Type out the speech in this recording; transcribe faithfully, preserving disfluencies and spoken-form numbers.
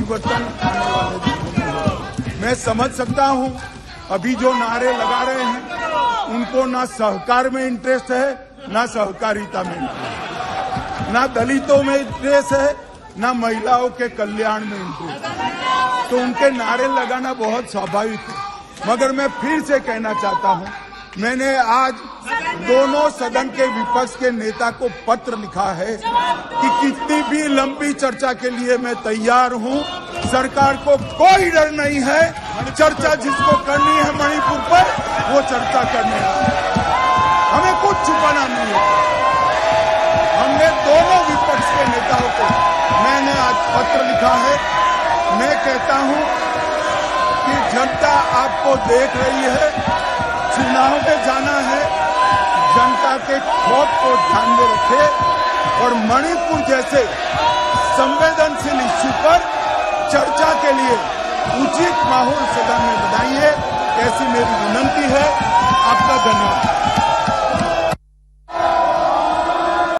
परिवर्तन आने वाले दिनों में। मैं समझ सकता हूं अभी जो नारे लगा रहे हैं उनको ना सहकार में इंटरेस्ट है, ना सहकारिता में इंटरेस्ट, ना दलितों में इंटरेस्ट है, ना महिलाओं के कल्याण में इंटरेस्ट है। तो उनके नारे लगाना बहुत स्वाभाविक है। मगर मैं फिर से कहना चाहता हूं, मैंने आज दोनों सदन के विपक्ष के नेता को पत्र लिखा है कि कितनी भी लंबी चर्चा के लिए मैं तैयार हूं। सरकार को कोई डर नहीं है। चर्चा जिसको करनी है मणिपुर पर, वो चर्चा करने है। हमें कुछ छुपाना नहीं है। हमने दोनों विपक्ष के नेताओं को मैंने आज पत्र लिखा है। मैं कहता हूं कि जनता आपको देख रही है, चुनाव में जाना है, जनता के खौफ को ध्यान में रखे और मणिपुर जैसे संवेदनशील इश्यू पर चर्चा के लिए उचित माहौल सदन में बनाइए, ऐसी मेरी विनंती है। आपका धन्यवाद।